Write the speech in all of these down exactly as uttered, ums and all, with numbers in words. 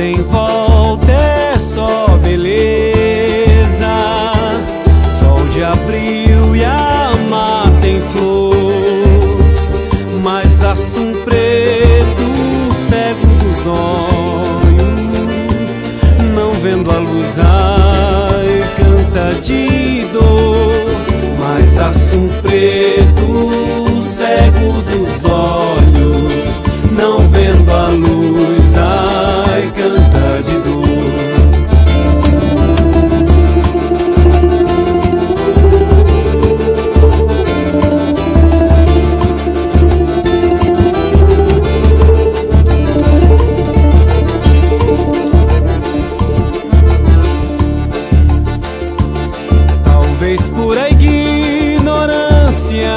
Nada em volta é só beleza. Sol de abril e a mata em flor, mas assum preto, cego dos olhos, não vendo a luz, ai, canta de dor. Mas assum preto, cego dos olhos, não vendo a luz, ai, canta de dor. Talvez por a ignorância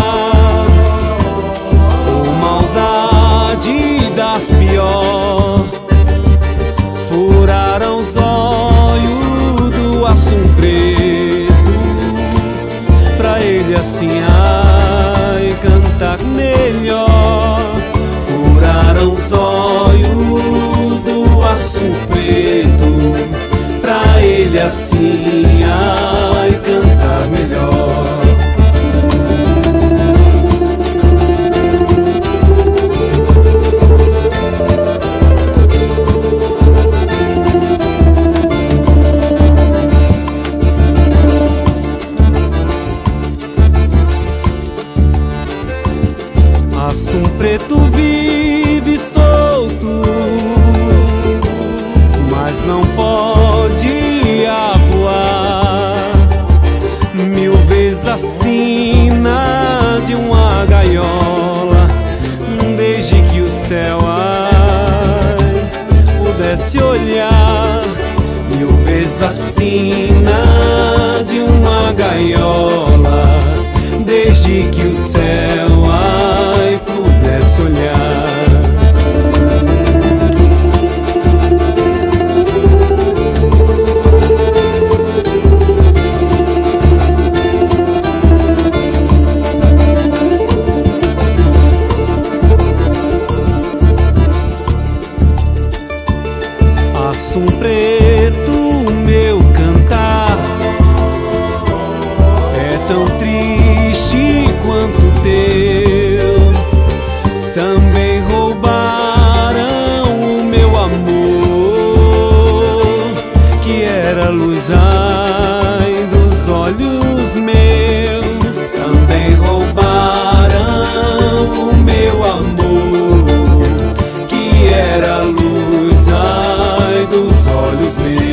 ou maldade das pior, furaram os olhos do assum preto, pra ele assim, ai, cantar melhor. Furaram os olhos do assum preto, pra ele assim, ai, cantar melhor. Assum preto vive solto, mas não pode voar. Mil vezes a sina de uma gaiola, desde que o céu, ai, pudesse olhar. Mil vezes a sina de uma gaiola, desde que o céu, ai, pudesse olhar. Assum preto, meu cantar é tão triste quanto o teu. Também roubaram o meu amor, que era a luz, ai, dos olhos meus. Também roubaram o meu amor, que era a luz, ai, dos olhos meus.